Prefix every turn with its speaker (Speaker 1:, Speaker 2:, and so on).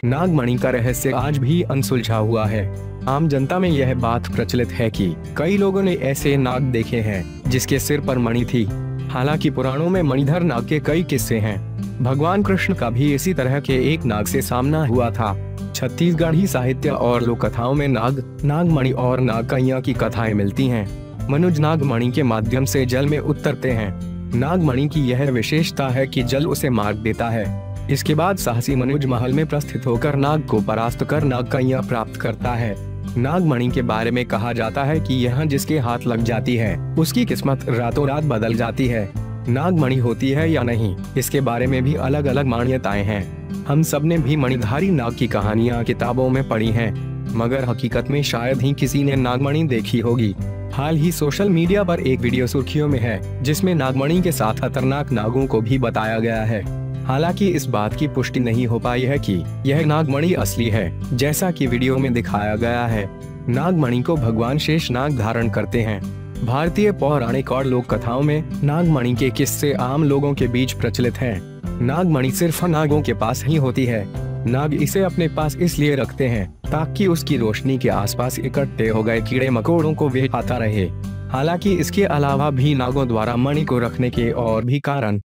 Speaker 1: नागमणि का रहस्य आज भी अनसुलझा हुआ है। आम जनता में यह बात प्रचलित है कि कई लोगों ने ऐसे नाग देखे हैं जिसके सिर पर मणि थी। हालांकि पुराणों में मणिधर नाग के कई किस्से हैं। भगवान कृष्ण का भी इसी तरह के एक नाग से सामना हुआ था। छत्तीसगढ़ी साहित्य और लोक कथाओं में नाग, नागमणि और नागकन्या की कथाएं मिलती हैं। मनुज नागमणि के माध्यम से जल में उतरते हैं। नागमणि की यह विशेषता है कि जल उसे मार्ग देता है। इसके बाद साहसी मनुज महल में प्रस्थित होकर नाग को परास्त कर नागकन्या प्राप्त करता है। नागमणि के बारे में कहा जाता है कि यह जिसके हाथ लग जाती है उसकी किस्मत रातों रात बदल जाती है। नागमणि होती है या नहीं, इसके बारे में भी अलग अलग मान्यताएं हैं। हम सब ने भी मणिधारी नाग की कहानियां किताबों में पढ़ी हैं, मगर हकीकत में शायद ही किसी ने नागमणि देखी होगी। हाल ही सोशल मीडिया पर एक वीडियो सुर्खियों में है जिसमें नागमणि के साथ खतरनाक नागों को भी बताया गया है। हालांकि इस बात की पुष्टि नहीं हो पाई है कि यह नागमणि असली है, जैसा कि वीडियो में दिखाया गया है। नागमणि को भगवान शेषनाग धारण करते हैं। भारतीय पौराणिक और लोक कथाओं में नागमणि के किस्से आम लोगों के बीच प्रचलित हैं। नागमणि सिर्फ नागों के पास ही होती है। नाग इसे अपने पास इसलिए रखते हैं ताकि उसकी रोशनी के आसपास इकट्ठे हो गए कीड़े मकोड़ों को वे खाता रहे। हालांकि इसके अलावा भी नागों द्वारा मणि को रखने के और भी कारण